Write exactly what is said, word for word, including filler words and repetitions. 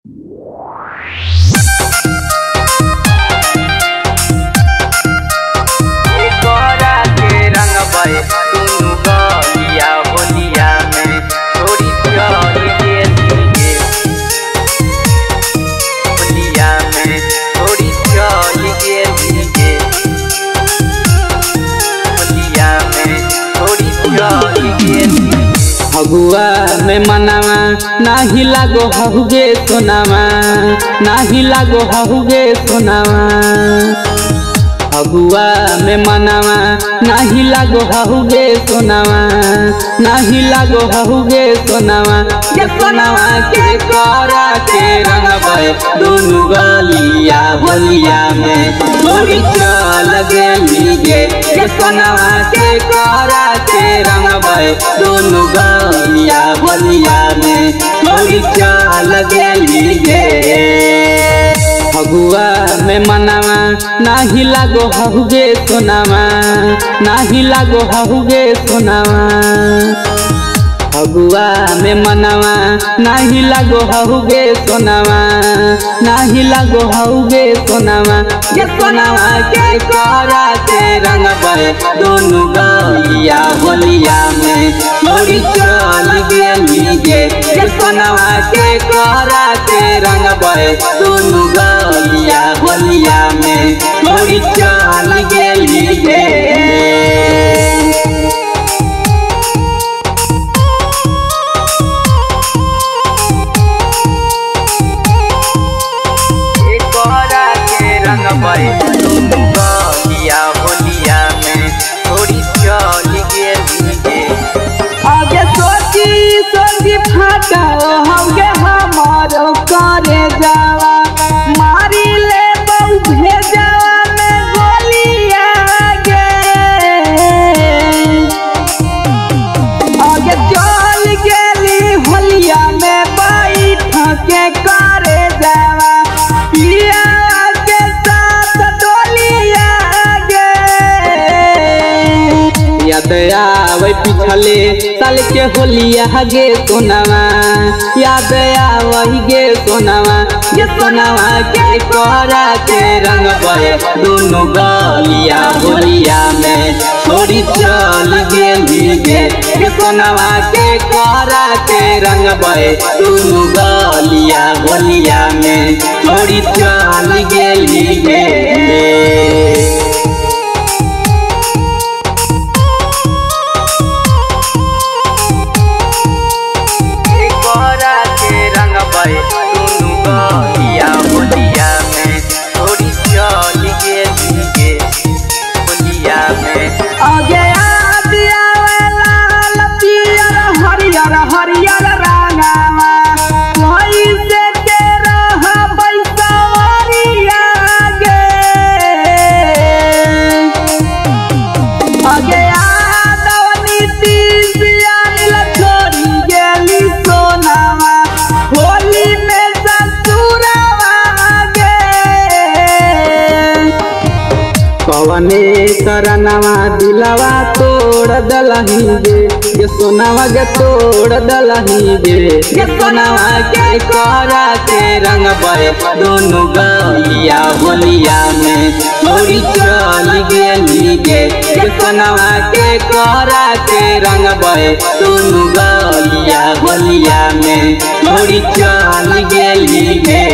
फगुआ में मनावा नाही लागो हहुगे सोनावा नाही लागो हहुगे सोनावा फगुआ में मनावा नाही लागो हहुगे सोनावा नाही लागो हहुगे सोनावा ये सोनावा के करा के रंगबे दोनों गलिया होलिया में थोड़ी चल गेली गे ये सोनावा के करा के रंगबे दोनों गलिया होलिया में थोड़ी चल गेली गे फगुआ में मनावा नाही लागो हहुगे सोनावा नाही लागो हहुगे सोनावा फगुआ में मनावा नाही लागो हहुगे सोनावा नाही लागो हहुगे सोनावा ये सोनावा के करा के रंगबे दोनों गलिया होलिया में थोड़ी चल गेली गे ये सोनावा के करा के रंगबे दोनों गलिया होलिया में थोड़ी चल गेली गे गलिया होलिया में थोड़ी चल गेली गे आगे सोची सोची फाटा होगे हमारो करे जावा मारी ले बहु भेजावा में गोलिया गे आगे चल गेली होलिया में बैठ के करे जावा पिया याद आवे पिछले साल के होलिया गे सोनावा याद आवे गे सोनावा ये सोनावा के करा के रंगबे दोनों गलिया होलिया में थोड़ी चल गेली गे ये सोनावा के करा के रंगबे दोनों गलिया होलिया में थोड़ी चल गेली गे गलिया होलिया में थोड़ी चल गेली गे होलिया में आगे याद आवे लाल पियर हरियर हरियर रंगावा वही से के रह बैसवरिया गे आगे याद आवनी तीसिया नीला छोड़ी गेली सोनावा होली में कवने करनवा दिलवा तोड़ दलही गे ये सोनावा के तोड़ दलही गे ये सोनावा के करा के रंगबे दोनों गलिया होलिया में थोड़ी चल गेली गे ये सोनावा के करा के रंगबे दोनों गलिया होलिया में थोड़ी चल गेली गे।